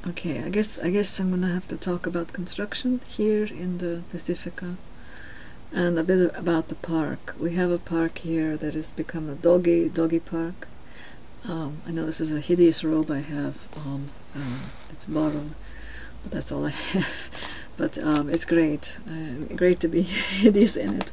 Okay, I guess I'm gonna have to talk about construction here in the Pacifica, and a bit about the park. We have a park here that has become a doggy park. I know this is a hideous robe I have. It's borrowed, but that's all I have. But it's great. Great to be hideous in it.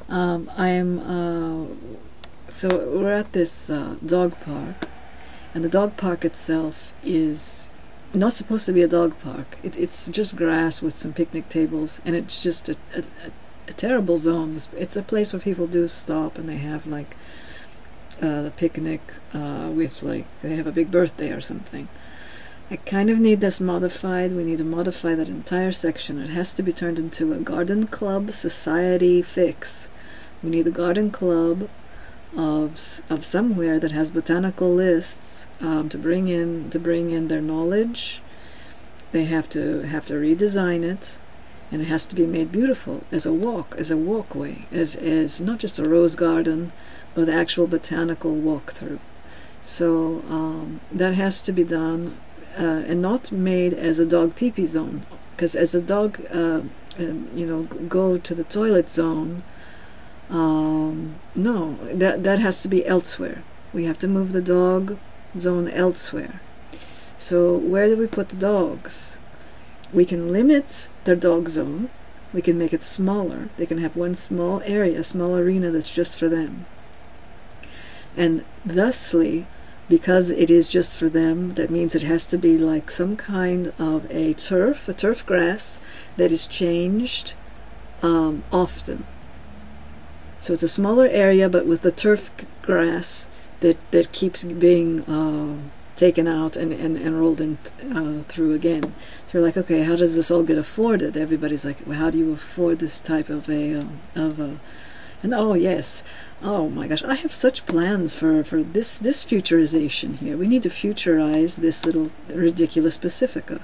So we're at this dog park, and the dog park itself is not supposed to be a dog park. It's just grass with some picnic tables, and it's just a terrible zone. It's a place where people do stop and they have like the picnic with, like, they have a big birthday or something. I kind of need this modified. We need to modify that entire section. It has to be turned into a garden club society fix. We need a garden club of somewhere that has botanical lists to bring in their knowledge. They have to redesign it, and it has to be made beautiful as a walkway, as not just a rose garden, but actual botanical walkthrough. So that has to be done, and not made as a dog pee-pee zone, because as a dog go to the toilet zone, no, that has to be elsewhere. We have to move the dog zone elsewhere. So where do we put the dogs? We can limit their dog zone. We can make it smaller. They can have one small area, a small arena that's just for them. And thusly, because it is just for them, that means it has to be like some kind of a turf grass that is changed often. So it's a smaller area, but with the turf grass that keeps being taken out and rolled in through again. So we're like, okay, how does this all get afforded? Everybody's like, well, how do you afford this type of a and oh yes, oh my gosh, I have such plans for this futurization here. We need to futurize this little ridiculous Pacifica.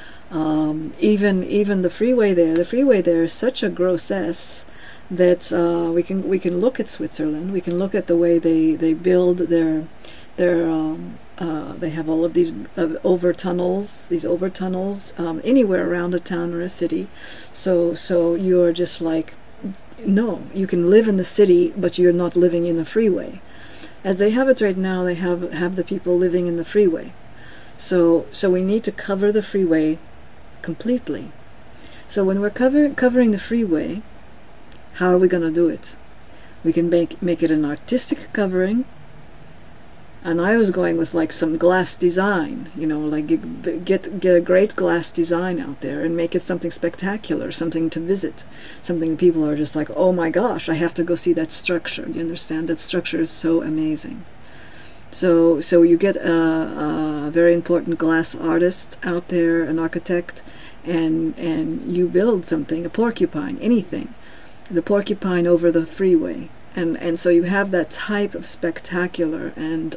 Even the freeway there is such a grossesse that we can look at Switzerland. We can look at the way they build their they have all of these over tunnels anywhere around a town or a city. So you're just like, no, you can live in the city, but you're not living in the freeway. As they have it right now, they have the people living in the freeway. So we need to cover the freeway completely. So when we're covering the freeway, how are we going to do it? We can make it an artistic covering, and I was going with like some glass design, like get a great glass design out there and make it something spectacular, something to visit, something people are just like, oh my gosh, I have to go see that structure. Do you understand? That structure is so amazing. So you get a very important glass artist out there, an architect, and you build something, a porcupine, anything. The porcupine over the freeway, and so you have that type of spectacular, and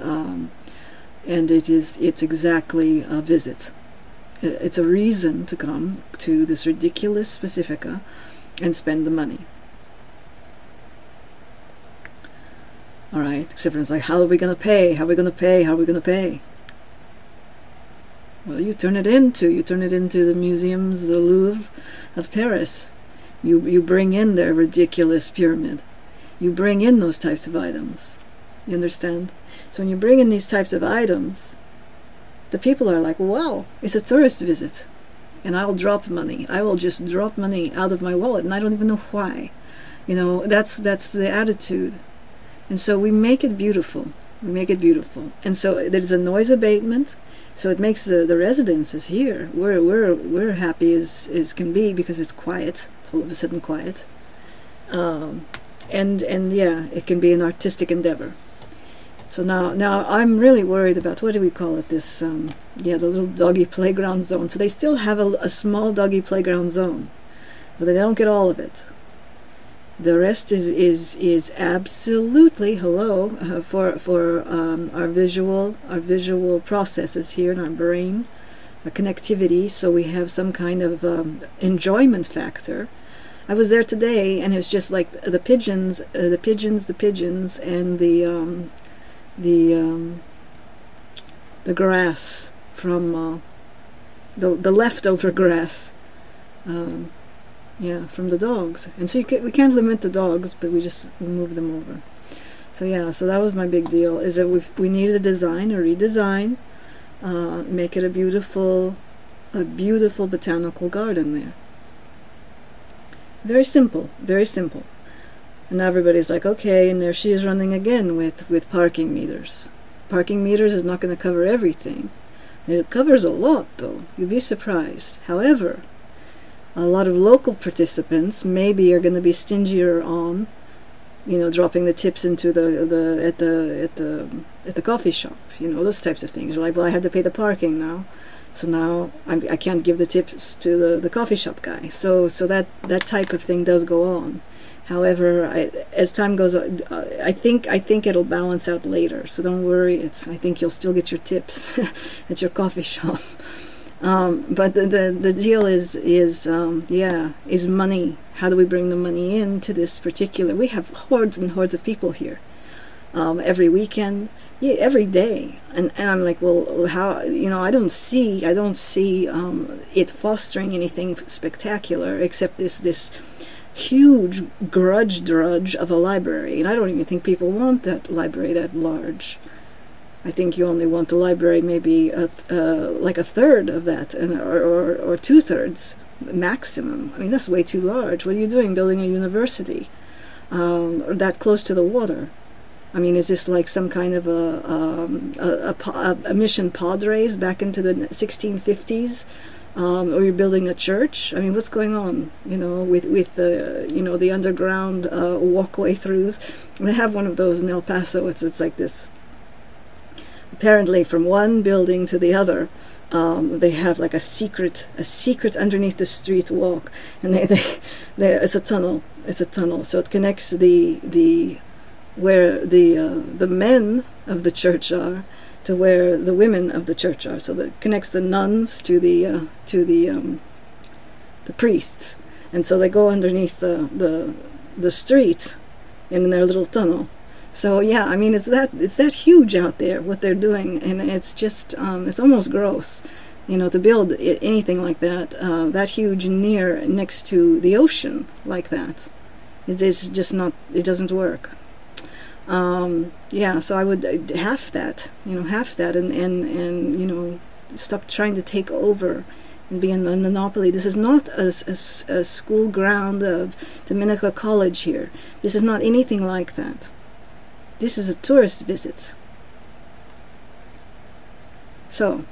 it's exactly a visit. It's a reason to come to this ridiculous Pacifica and spend the money. All right, except for it's like, how are we gonna pay? How are we gonna pay? How are we gonna pay? Well, you turn it into the museums, the Louvre of Paris. You bring in their ridiculous pyramid. You bring in those types of items. You understand? So when you bring in these types of items, the people are like, wow, it's a tourist visit. And I'll drop money. I will just drop money out of my wallet, and I don't even know why. That's the attitude. And so we make it beautiful. And so there's a noise abatement. So it makes the residences here, we're happy as can be, because it's quiet. It's all of a sudden quiet, and yeah, it can be an artistic endeavor. So now I'm really worried about, what do we call it? This the little doggy playground zone. So they still have a small doggy playground zone, but they don't get all of it. The rest is absolutely for our visual processes here in our brain, a connectivity. So we have some kind of enjoyment factor. I was there today, and it's just like the pigeons, and the grass from the leftover grass. Yeah, from the dogs. And so we can't limit the dogs, but we just move them over. So yeah, so that was my big deal, is that we needed a redesign, make it a beautiful botanical garden there. Very simple, very simple. And everybody's like, okay, and there she is running again with parking meters. Parking meters is not going to cover everything. It covers a lot, though. You'd be surprised. However, a lot of local participants maybe are going to be stingier on, dropping the tips into at the coffee shop. Those types of things. You're like, well, I have to pay the parking now, so now I can't give the tips to the coffee shop guy. So that type of thing does go on. However, as time goes on, I think it'll balance out later. So don't worry. I think you'll still get your tips at your coffee shop. But the deal is money. How do we bring the money into this particular? We have hordes and hordes of people here, every weekend, every day, and I'm like, well, how? I don't see it fostering anything spectacular except this huge drudge of a library, and I don't even think people want that library that large. I think you only want the library maybe like a third of that, or 2/3 maximum. I mean, that's way too large. What are you doing, building a university or that close to the water? I mean, is this like some kind of a mission Padres back into the 1650s? Or you're building a church? I mean, what's going on? With the the underground walkway throughs. They have one of those in El Paso. It's like this. Apparently, from one building to the other, they have like a secret underneath the street walk, and it's a tunnel. It's a tunnel, so it connects where the men of the church are to where the women of the church are. So that connects the nuns to the priests, and so they go underneath the street in their little tunnel. So yeah, I mean, it's that huge out there what they're doing, and it's just it's almost gross, to build anything like that that huge next to the ocean like that. It's just not. It doesn't work. Yeah, so I would half that, and stop trying to take over and be a monopoly. This is not a school ground of Dominica College here. This is not anything like that. This is a tourist visit. So,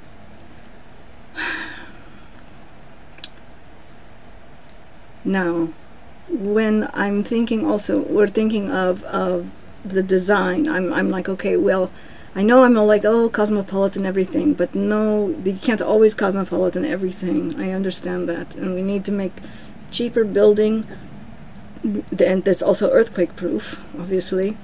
now, when I'm thinking also, we're thinking of the design. I'm like, okay, well, I know I'm all like, oh, cosmopolitan everything, but no, you can't always cosmopolitan everything. I understand that, and we need to make cheaper building, and that's also earthquake proof, obviously.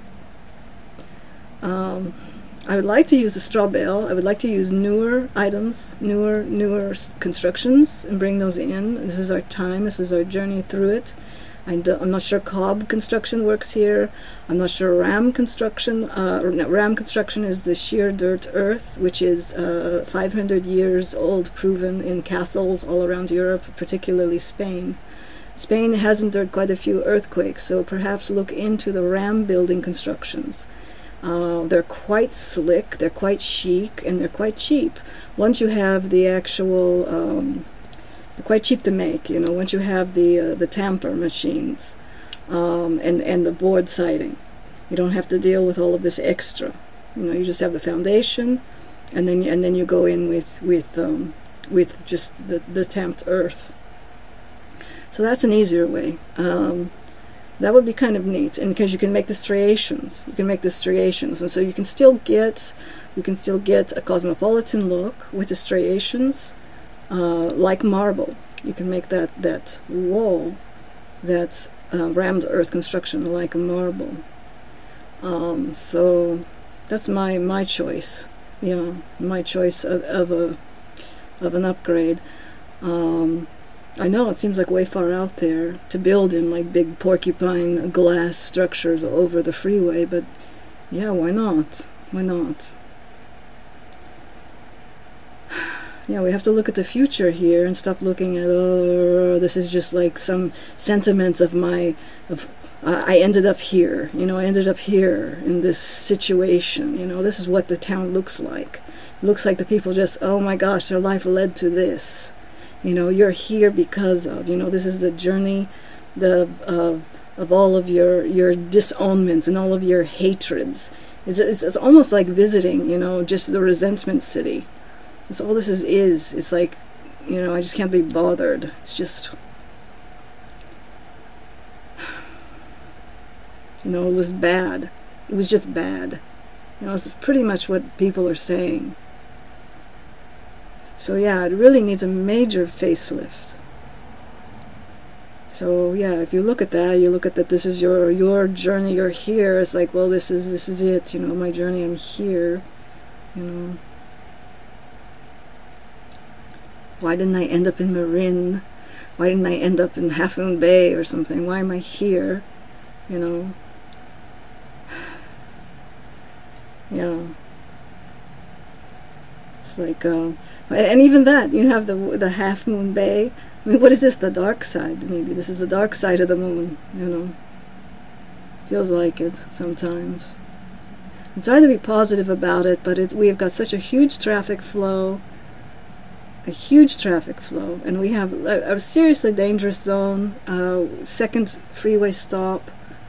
I would like to use a straw bale. I would like to use newer items, newer constructions, and bring those in. This is our time. This is our journey through it. I'm not sure cob construction works here. I'm not sure ram construction. Ram construction is the sheer dirt earth, which is 500 years old, proven in castles all around Europe, particularly Spain. Spain has endured quite a few earthquakes, so perhaps look into the ram building constructions. They're quite slick, they're quite chic, and they're quite cheap. Once you have the actual, they're quite cheap to make, once you have the tamper machines and the board siding. You don't have to deal with all of this extra. You just have the foundation, and then you go in with just the tamped earth. So that's an easier way. That would be kind of neat, and because you can make the striations, and so you can still get a cosmopolitan look with the striations, like marble. You can make that wall, that rammed earth construction like a marble. So that's my choice. My choice of an upgrade. I know it seems like way far out there to build in like big porcupine glass structures over the freeway, but yeah, why not? Why not? Yeah, we have to look at the future here and stop looking at, oh, this is just like some sentiments of my, of I ended up here, I ended up here in this situation, this is what the town looks like. It looks like the people just, oh my gosh, their life led to this. You're here because of, this is the journey of all of your disownments and all of your hatreds. It's almost like visiting, just the resentment city. That's all this is. It's like, I just can't be bothered. It's just, it was bad. It was just bad. It's pretty much what people are saying. So yeah, it really needs a major facelift. So yeah, if you look at that, you look at that this is your journey, you're here. It's like, well, this is it, my journey, I'm here, Why didn't I end up in Marin? Why didn't I end up in Half Moon Bay or something? Why am I here? Yeah. It's like, and even that, you have the Half Moon Bay. I mean, what is this? The dark side? Maybe this is the dark side of the moon. Feels like it sometimes. I'm trying to be positive about it, but we've got such a huge traffic flow. And we have a seriously dangerous zone. Second freeway stop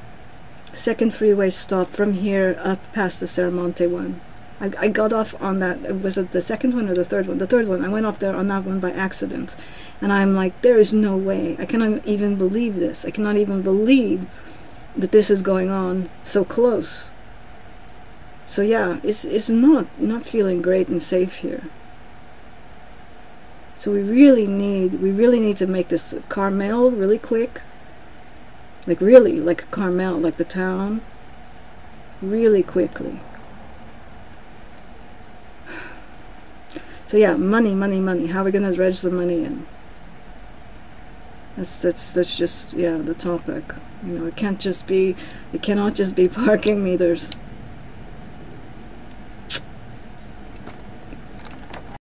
from here up past the Serramonte one. I got off on that. Was it the second one or the third one? The third one. I went off there on that one by accident, and I'm like, there is no way. I cannot even believe this. I cannot even believe that this is going on so close. So yeah, it's not feeling great and safe here. So we really need to make this Carmel really quick. Like really, like Carmel, like the town, really quickly. So yeah, money. How are we gonna dredge the money in? That's just, yeah, the topic. It cannot just be parking meters.